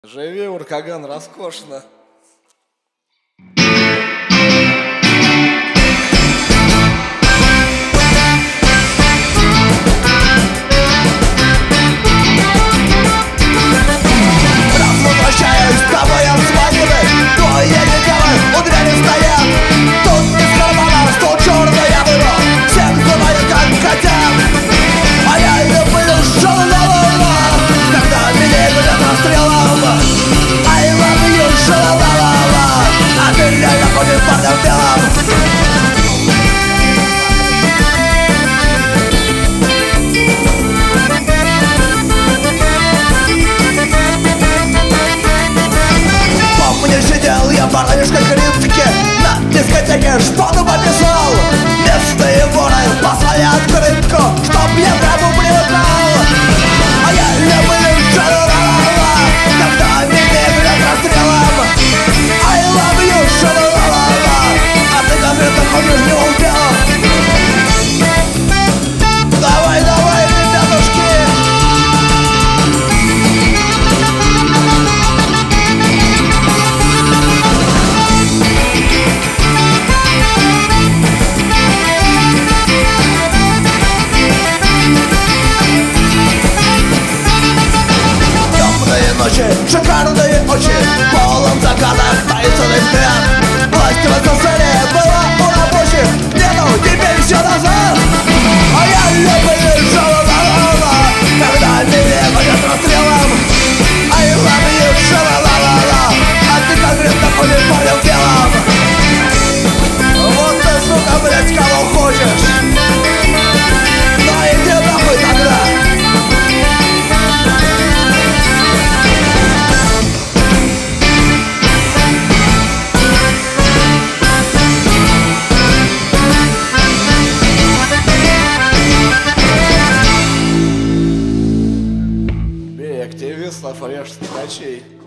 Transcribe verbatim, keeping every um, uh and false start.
Живи, Уркаган, роскошно. Парнишка критики на дискотеке что-то пописал. Местные воры послали открытку, чтоб я прямо прилетал. А я люблю ша-ла-ла-ла, когда меня бьет расстрелом. I love you, ша-ла-ла-ла, а ты как это ходишь не успел. Давай, давай, ребятушки. Ночи, шикарные очи, полон загадок, таинственный взгляд. Власть в СССР была у рабочих, нету, теперь все назад. А я люблю ша-ла-ла-ла-ла, когда меня гонят расстрелом. I love you, ша-ла-ла-ла-ла, а ты конкретно ходишь парнем делом. Вот ты, сука, блядь, кого хочешь. Ну иди нахуй тогда. Бей активистов, режь ткачей.